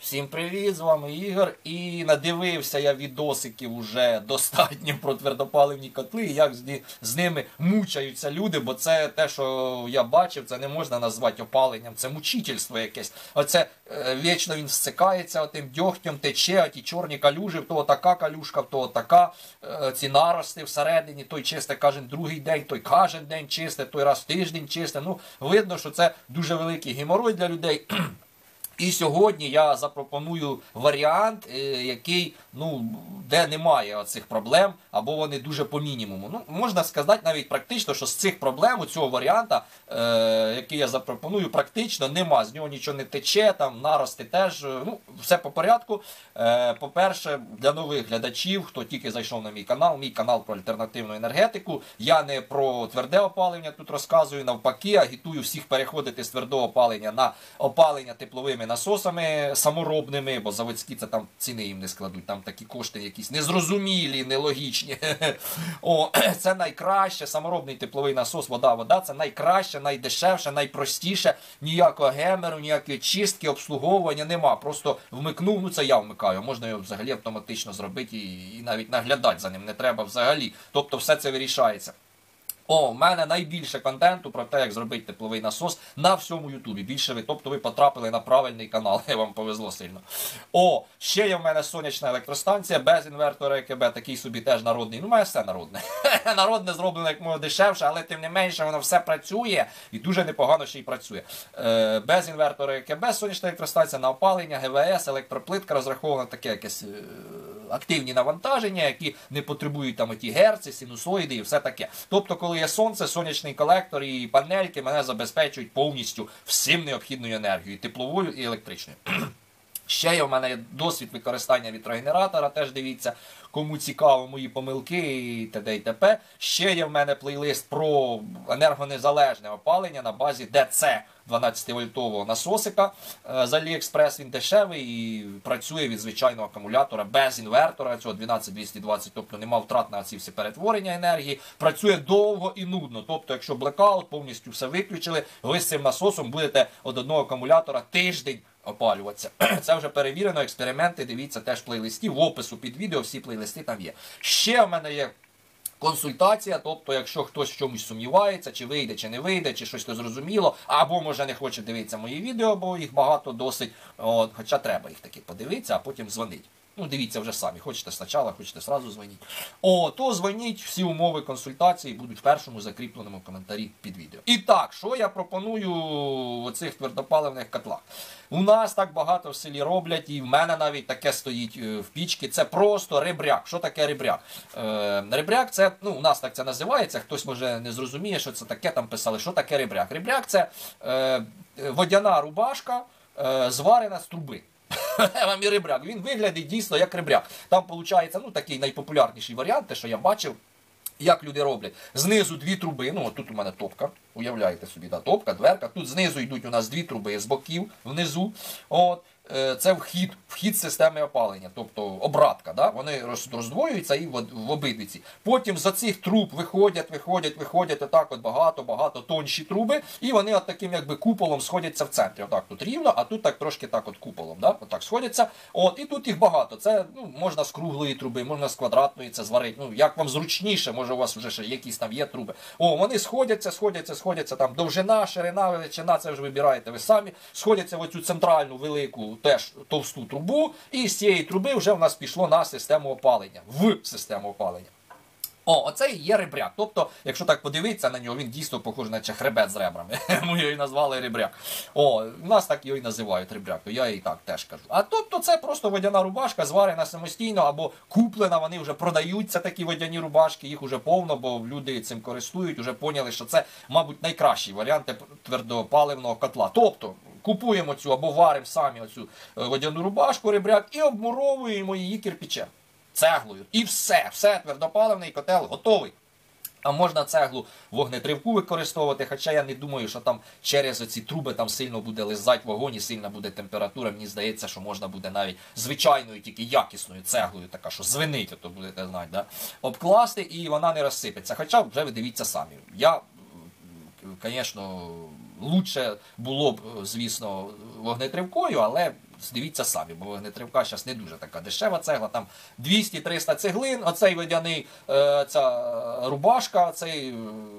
Всім привіт, з вами Ігор. І надивився я відосиків уже достатньо про твердопаливні котли, і як з ними мучаються люди, бо це те, що я бачив, це не можна назвати опаленням, це мучительство якесь. Оце вічно він всикається отим дьогтем, тече, ті чорні калюжі, в того така калюшка, в того така, ці нарости всередині, той чисте кожен другий день, той кожен день чисте, той раз в тиждень чисте. Ну, видно, що це дуже великий геморой для людей. І сьогодні я запропоную варіант, який, де немає оцих проблем, або вони дуже по мінімуму. Можна сказати навіть практично, що з цих проблем, у цього варіанта, який я запропоную, практично нема. З нього нічого не тече, там нарости теж, все по порядку. По-перше, для нових глядачів, хто тільки зайшов на мій канал про альтернативну енергетику, я не про тверде опалення тут розказую, навпаки, агітую всіх переходити з твердого опалення на опалення тепловими насосами саморобними, бо заводські це там ціни їм не складуть, там такі кошти якісь незрозумілі, нелогічні. Це найкраще, саморобний тепловий насос, вода, це найкраще, найдешевше, найпростіше, ніякого гемеру, ніякої чистки, обслуговування нема. Просто вмикнув, це я вмикаю, можна його взагалі автоматично зробити і навіть наглядати за ним не треба взагалі. Тобто все це вирішається. У мене найбільше контенту про те, як зробити тепловий насос на всьому Ютубі. Більше тобто ви потрапили на правильний канал, вам повезло сильно. Ще є в мене сонячна електростанція без інвертора ЕКБ, такий собі теж народний. У мене все народне. Народне зроблено як можна дешевше, але тим не менше воно все працює і дуже непогано ще й працює. Без інвертора ЕКБ, сонячна електростанція на опалення, ГВС, електроплитка розрахована таке якесь активні навантаження, які не потребують там оті герці, синусоїди і все таке. Тобто, коли є сонце, сонячний колектор і панельки мене забезпечують повністю всім необхідною енергією, тепловою і електричною. Ще є в мене досвід використання вітрогенератора, теж дивіться, кому цікаво мої помилки і т.д. і т.п. Ще є в мене плейлист про енергонезалежне опалення на базі ДЦ 12-вольтового насосика з Aliexpress. Він дешевий і працює від звичайного акумулятора без інвертора, цього 12220, тобто нема втрат на ці всі перетворення енергії. Працює довго і нудно, тобто якщо блекаут, повністю все виключили, ви з цим насосом будете від одного акумулятора тиждень опалюватися. Це вже перевірено, експерименти, дивіться теж плейлисті, в опису під відео всі плейлисти там є. Ще в мене є консультація, тобто якщо хтось в чомусь сумнівається, чи вийде, чи не вийде, чи щось не зрозуміло, або може не хоче дивитися мої відео, бо їх багато досить, хоча треба їх таки подивитися, а потім дзвонить. Дивіться вже самі, хочете спочатку, хочете зразу дзвоніть. То дзвоніть, всі умови консультації будуть в першому закріпленому коментарі під відео. І так, що я пропоную у цих твердопаливних котлах? У нас так багато в селі роблять, і в мене навіть таке стоїть в пічці. Це просто ребряк. Що таке ребряк? Ребряк це, у нас так це називається, хтось може не зрозуміє, що це таке, там писали, що таке ребряк. Ребряк це водяна рубашка, зварена з труби. Вам і ребряк. Він виглядить дійсно як ребряк. Там виходить, такий найпопулярніший варіант, те, що я бачив, як люди роблять. Знизу дві труби, тут у мене топка, уявляєте собі, топка, дверка. Тут знизу йдуть у нас дві труби з боків, внизу. Це вхід системи опалення, тобто обратка. Да? Вони роздвоюються і в обидвіці. Потім з цих труб виходять отак багато тонші труби, і вони от таким якби куполом сходяться в центрі. Отак тут рівно, а тут так трошки так от куполом. Да? Отак сходяться. І тут їх багато. Це можна з круглої труби, можна з квадратної це зварити. Як вам зручніше, може у вас вже ще якісь там є труби. Вони сходяться, там довжина, ширина, величина, це вже вибираєте ви самі. Сходяться в оцю центральну велику теж товсту трубу, і з цієї труби вже в нас пішло на систему опалення, в систему опалення. Оце і є ребряк. Тобто, якщо так подивитися на нього, він дійсно похожий на хребет з ребрами. Ми його і назвали ребряк. У нас так його і називають ребряк, я і так теж кажу. А тобто це просто водяна рубашка, зварена самостійно або куплена, вони вже продаються такі водяні рубашки, їх вже повно, бо люди цим користують, вже поняли, що це, мабуть, найкращий варіант твердопаливного котла. Тобто, купуємо цю або варимо самі оцю водяну рубашку, ребряк, і обмуровуємо її кирпичем, цеглою. І все, твердопаливний котел готовий. А можна цеглу вогнетривку використовувати, хоча я не думаю, що там через ці труби там сильно буде лизати вогонь і сильна буде температура. Мені здається, що можна буде навіть звичайною, тільки якісною цеглою, така, що звенить, то будете знати, да? Обкласти, і вона не розсипеться. Хоча вже ви дивіться самі. Я, звісно, лучше було б, звісно, вогнетривкою, але дивіться самі, бо вогнетривка зараз не дуже така дешева цегла, там 200-300 цеглин, оцей водяний, ця рубашка, цей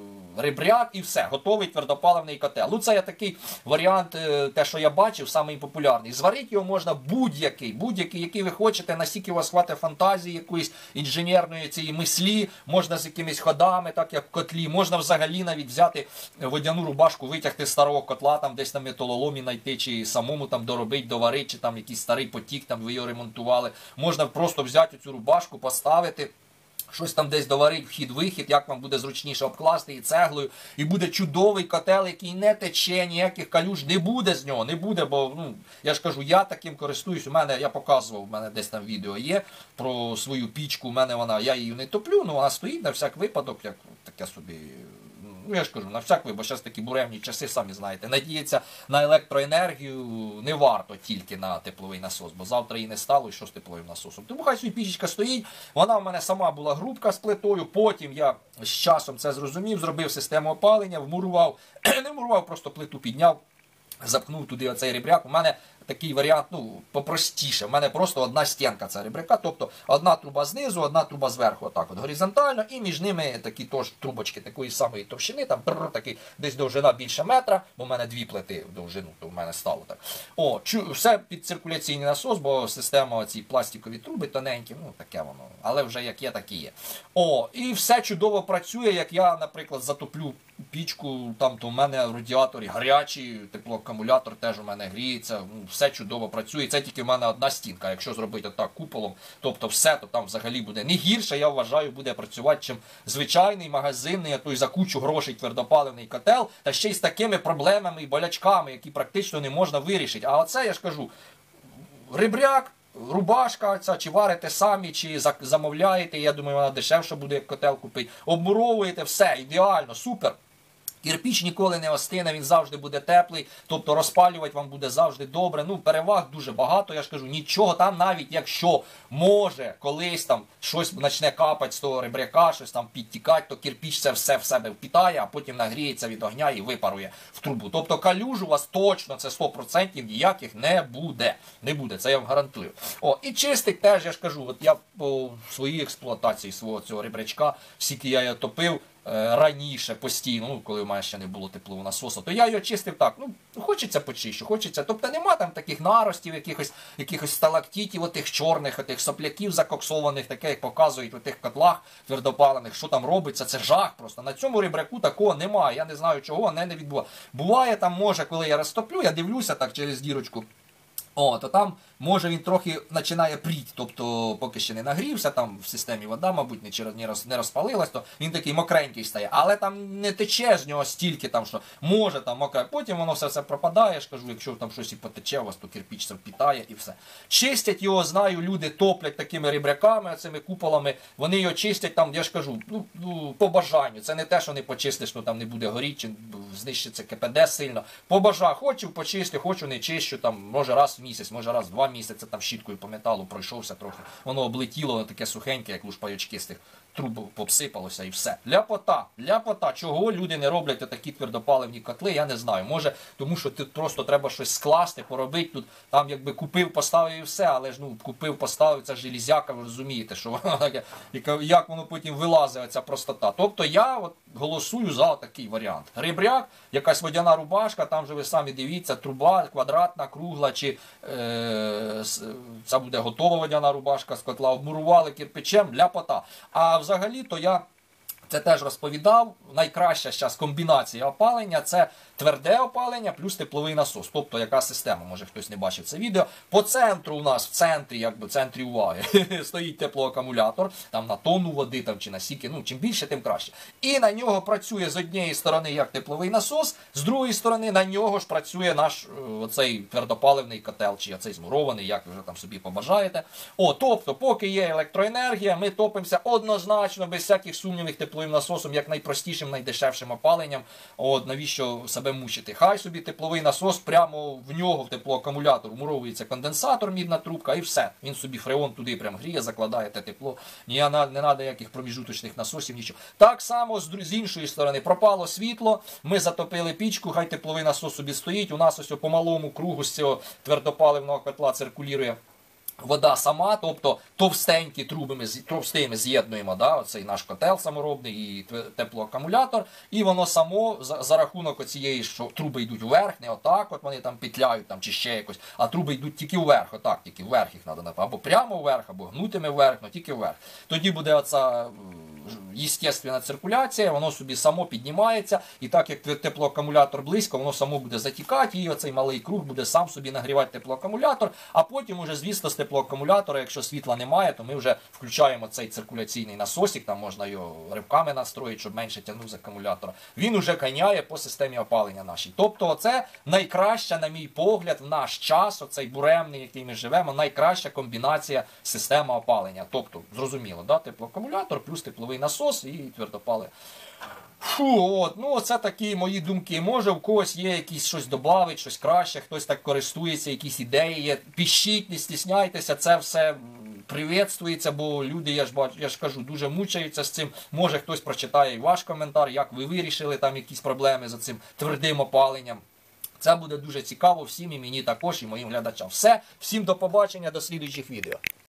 ребряк і все, готовий твердопаливний котел. Ну це є такий варіант, те, що я бачив, самий популярний. Зварити його можна будь-який, який ви хочете, настільки у вас хватить фантазії, якоїсь інженерної цієї мислі, можна з якимись ходами, так як в котлі, можна взагалі навіть взяти водяну рубашку, витягти з старого котла, там десь на металоломі знайти, чи самому там доробити, доварити, чи там якийсь старий потік, там ви його ремонтували. Можна просто взяти цю рубашку, поставити, щось там десь доварить, вхід-вихід, як вам буде зручніше обкласти і цеглою. І буде чудовий котел, який не тече, ніяких калюж не буде з нього, не буде, бо, ну, я ж кажу, я таким користуюсь, у мене, я показував, у мене десь там відео є про свою пічку, у мене вона, я її не топлю, ну вона стоїть на всяк випадок, як таке собі, ну я ж кажу, на всяк випадок, бо зараз такі буремні часи, самі знаєте, надіятися на електроенергію не варто тільки на тепловий насос, бо завтра її не стало, і що з тепловим насосом. Тому хай собі пічечка стоїть, вона в мене сама була грубка з плитою, потім я з часом це зрозумів, зробив систему опалення, вмурував, не вмурував, просто плиту підняв, запнув туди оцей ребряк. У мене такий варіант, ну, попростіше. У мене просто одна стінка ця ребряка, тобто одна труба знизу, одна труба зверху, отак от горизонтально, і між ними такі теж трубочки такої самої товщини, там такий, десь довжина більше метра, бо в мене дві плити в довжину, то в мене стало так. О, все під циркуляційний насос, бо система ці пластикові труби тоненькі, ну таке воно, але вже як є, так і є. О, і все чудово працює, як я, наприклад, затоплю пічку, там то в мене в радіаторі гарячий, теплоакумулятор теж у мене гріється, ну, все чудово працює. Це тільки в мене одна стінка. Якщо зробити отак куполом, тобто все, то там взагалі буде не гірше, я вважаю, буде працювати, чим звичайний магазинний, а то й за кучу грошей твердопаливний котел, та ще й з такими проблемами і болячками, які практично не можна вирішити. А оце, я ж кажу, ребряк, рубашка ця, чи варите самі, чи замовляєте, я думаю, вона дешевше буде, як котел купити. Обмуровуєте, все, ідеально, супер. Кирпіч ніколи не остине, він завжди буде теплий, тобто розпалювати вам буде завжди добре. Ну, переваг дуже багато, я ж кажу, нічого там, навіть якщо може колись там щось почне капати з того ребряка, щось там підтікати, то кирпіч це все в себе впітає, а потім нагріється від огня і випарує в трубу. Тобто калюж у вас точно, це 100% ніяких не буде. Не буде, це я вам гарантую. О, і чистить теж, я ж кажу, от я по своїй експлуатації свого цього ребрячка, скільки я його топив, раніше, постійно, ну, коли в мене ще не було теплового насосу, то я його чистив так, ну, хочеться почищу, хочеться. Тобто нема там таких наростів, якихось сталактитів, отих чорних, отих сопляків закоксованих, таке, як показують у тих котлах твердопаливних, що там робиться, це жах просто. На цьому ребряку такого немає, я не знаю чого, не відбувається. Буває там, може, коли я розтоплю, я дивлюся так через дірочку, о, то там, може, він трохи починає пріти, тобто поки ще не нагрівся, там в системі вода, мабуть, не розпалилась, то він такий мокренький стає. Але там не тече з нього стільки, там, що може там мокре. Потім воно все пропадає, я ж кажу, якщо там щось і потече, у вас то кирпіч це впітає і все. Чистять його, знаю, люди топлять такими ребряками, цими куполами, вони його чистять там, я ж кажу, ну по бажанню. Це не те, що не почистиш, що там не буде горіти, чи знищиться КПД сильно. По бажанню, хочу почистю, хочу не чищу, там, може раз в місяць, може раз в 2 місяці, там щіткою по металу пройшовся трохи, воно облетіло, воно таке сухеньке, як лушпайочки з тих труб попсипалося і все. Ляпота. Чого люди не роблять такі твердопаливні котли, я не знаю. Може, тому що тут просто треба щось скласти, поробити. Тут там якби купив, поставив і все, але ж ну купив, поставив, це железяка, ви розумієте, що воно таке, як воно потім вилазить, ця простота. Тобто я от голосую за такий варіант. Ребряк, якась водяна рубашка, там же ви самі дивіться, труба квадратна, кругла, чи це буде готова водяна рубашка з котла, обмурували кирпичем, ляпота. А взагалі-то я це теж розповідав, найкраща зараз комбінація опалення – це тверде опалення плюс тепловий насос. Тобто, яка система, може хтось не бачив це відео. По центру у нас, в центрі, якби в центрі уваги, стоїть теплоакумулятор, там на тонну води там, чи на сіки, ну чим більше, тим краще. І на нього працює з однієї сторони як тепловий насос, з другої сторони на нього ж працює наш оцей твердопаливний котел, чи оцей змурований, як ви вже там собі побажаєте. О, тобто, поки є електроенергія, ми топимося однозначно, без всяких сумнівів, теплових тепловим насосом, як найпростішим, найдешевшим опаленням. От, навіщо себе мучити? Хай собі тепловий насос, прямо в нього, в теплоакумулятор, вмуровується конденсатор, мідна трубка, і все. Він собі фреон туди прям гріє, закладає те тепло. Не треба ніяких проміжуточних насосів, нічого. Так само, з іншої сторони, пропало світло, ми затопили пічку, хай тепловий насос собі стоїть. У нас ось по малому кругу з цього твердопаливного котла циркулює вода сама, тобто товстенькі труби ми товстими з'єднуємо, да, оцей наш котел саморобний і теплоакумулятор, і воно само за рахунок оцієї, що труби йдуть вверх, не отак, от вони там петляють там, чи ще якось, а труби йдуть тільки вверх, отак, тільки вверх їх треба, або прямо вверх, або гнутими вверх, але тільки вверх. Тоді буде оця естественна циркуляція, воно собі само піднімається, і так як теплоакумулятор близько, воно само буде затікати, і оцей малий круг буде сам собі нагрівати теплоакумулятор, а потім уже, звісно, з теплоакумулятора, якщо світла немає, то ми вже включаємо цей циркуляційний насосик, там можна його ривками настроїти, щоб менше тягнув з акумулятора. Він уже ганяє по системі опалення нашій. Тобто це найкраща, на мій погляд, в наш час, оцей буремний, який ми живемо, найкраща комбінація системи опалення. Тобто, зрозуміло, да? Теплоакумулятор плюс тепловий насос і твердопаливо. Це такі мої думки. Може, в когось є якісь щось добавить, щось краще, хтось так користується, якісь ідеї є. Пишіть, не стісняйтеся, це все приветствується, бо люди, я ж кажу, дуже мучаються з цим. Може, хтось прочитає і ваш коментар, як ви вирішили там якісь проблеми з цим твердим опаленням. Це буде дуже цікаво всім, і мені також, і моїм глядачам. Все, всім до побачення, до слідуючих відео.